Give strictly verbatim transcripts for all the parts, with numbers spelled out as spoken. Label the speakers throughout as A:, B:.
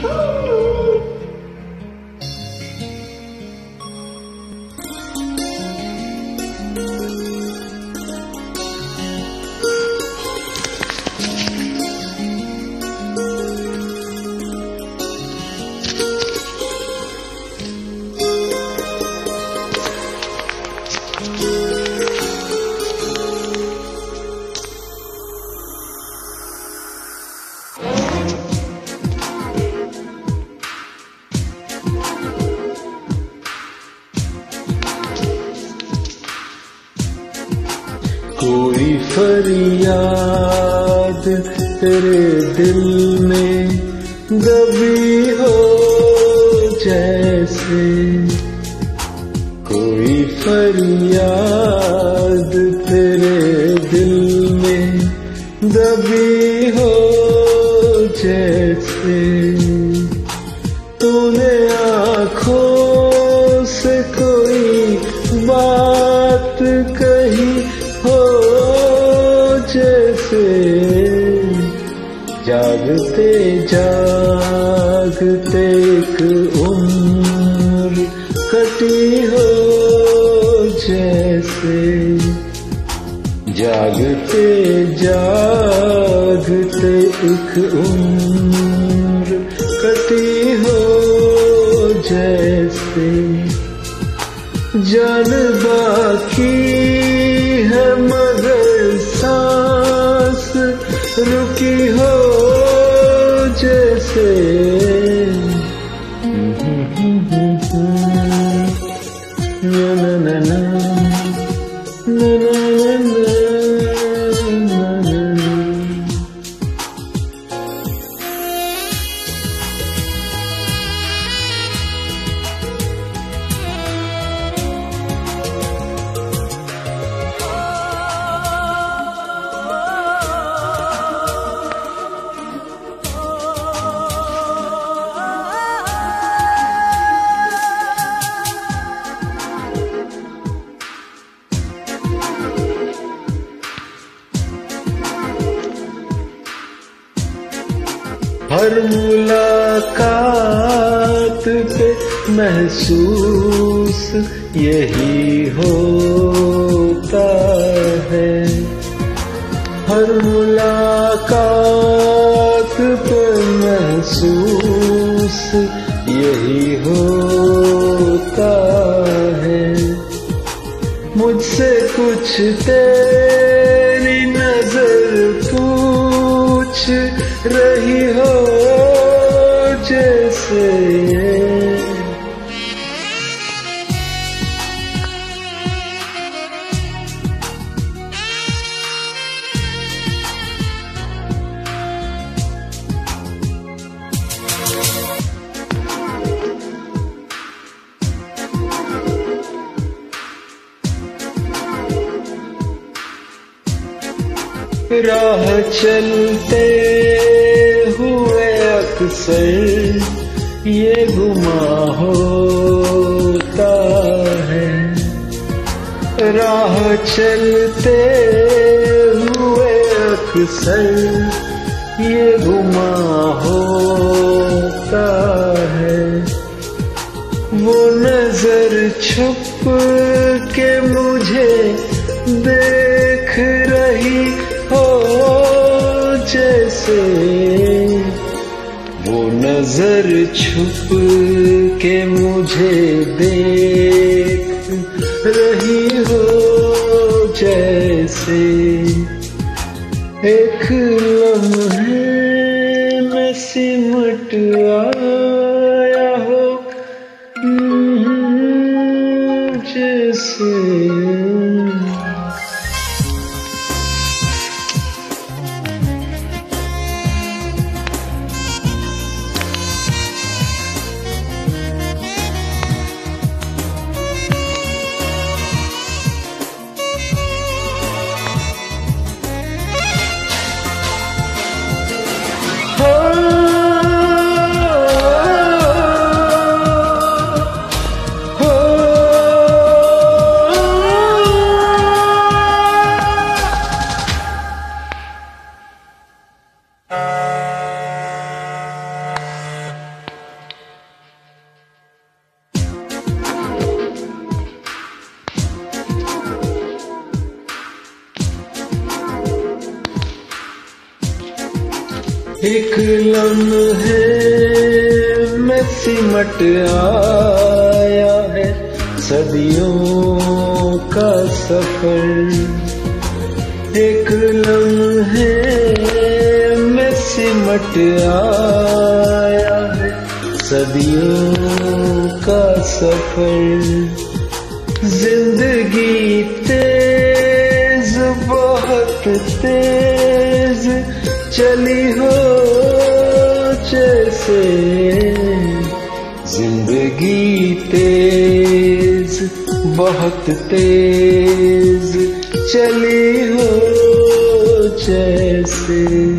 A: कोई फरियाद तेरे दिल में दबी हो जैसे, कोई फरियाद तेरे दिल में दबी हो जैसे, तूने आँखों से कोई बात कही हो जैसे, जागते जागते एक उम्र कटी हो जैसे, जागते जागते एक उम्र कटी हो जैसे, जान बाकी है मगर सांस रुकी हो जैसे, ना ना ना ना ना ना हर मुलाकात पे महसूस यही होता है, हर मुलाकात पे महसूस यही होता है, मुझसे कुछ तेरी नजर पूछ रही हो जैसे, राह चलते हुए अक्सर ये गुमा होता है, राह चलते हुए अक्सर ये गुमा होता है, वो नजर छुप के मुझे देख रही हो जैसे, वो नजर छुप के मुझे देख रही हो जैसे, एक लम्हे में सिमट आया हो जैसे। एक लम्हे में सिमट आया है सदियों का सफर। एक लम्हे में सिमट आया है सदियों का सफर। जिंदगी तेज बहुत तेज चली हो जैसे, जिंदगी तेज बहुत तेज चली हो जैसे।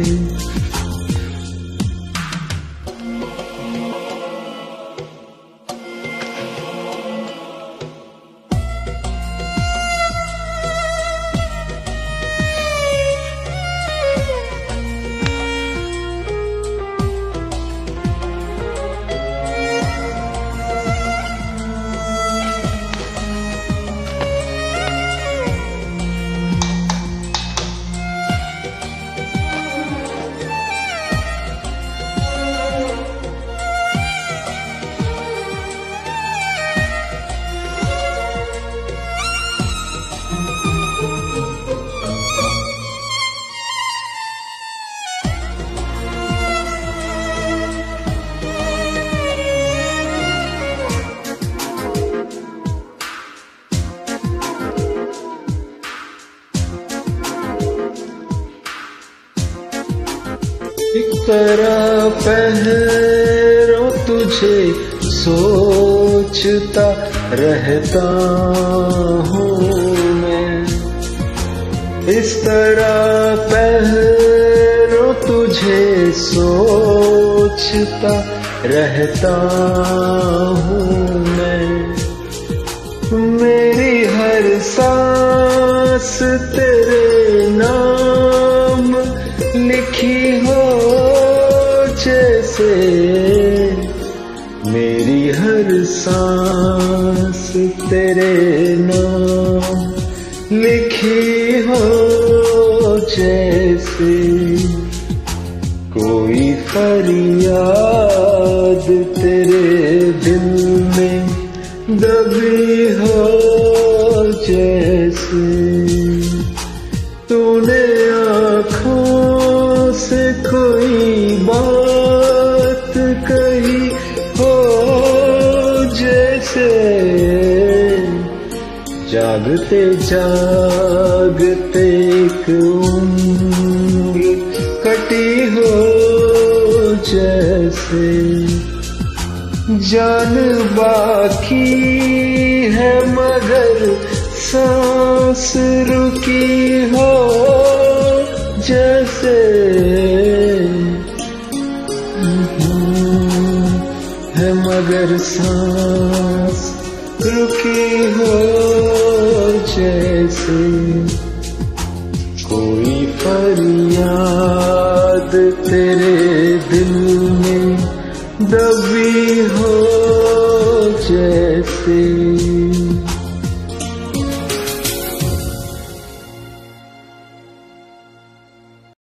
A: एक तरह पहरों तुझे सोचता रहता हूँ मैं, इस तरह पहरों तुझे सोचता रहता हूँ मैं। मेरी हर सांस तेरे नाम लिखी हो जैसे, मेरी हर सांस तेरे नाम लिखी हो जैसे। कोई फरियाद तेरे दिल में दबी हो जैसे। तूने आँखों से कोई बात कही हो जैसे, जागते जागते एक उम्र कटी हो जैसे। जान बाकी है मगर सांस रुकी हो जैसे, है मगर सांस रुकी हो जैसे। कोई फरियाद तेरे दिल में दबी हो जैसे।